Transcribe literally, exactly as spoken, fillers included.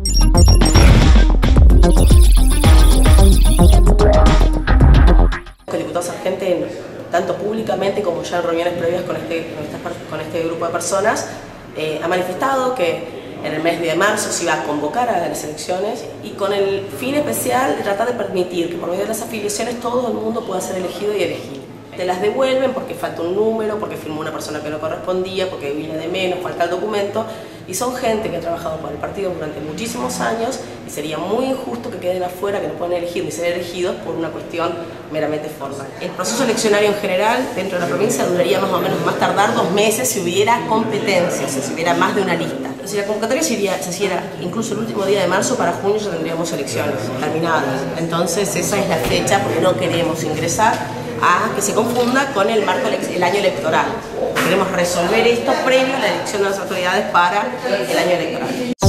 El diputado Sargente, tanto públicamente como ya en reuniones previas con este, con esta, con este grupo de personas, eh, ha manifestado que en el mes de marzo se iba a convocar a las elecciones y con el fin especial de tratar de permitir que por medio de las afiliaciones todo el mundo pueda ser elegido y elegido. Te las devuelven porque falta un número, porque firmó una persona que no correspondía, porque viene de menos, falta el documento, y son gente que ha trabajado para el partido durante muchísimos años y sería muy injusto que queden afuera, que no puedan elegir ni ser elegidos por una cuestión meramente formal. El proceso eleccionario en general dentro de la provincia duraría más o menos, más tardar dos meses si hubiera competencia, o sea, si hubiera más de una lista. Si la convocatoria se, iría, se hiciera incluso el último día de marzo, para junio ya tendríamos elecciones terminadas. Entonces esa es la fecha porque no queremos ingresar a que se confunda con el marco el año electoral. Queremos resolver esto previo a la elección de las autoridades para el año electoral.